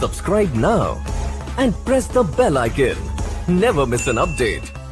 Subscribe now and press the bell icon. Never miss an update.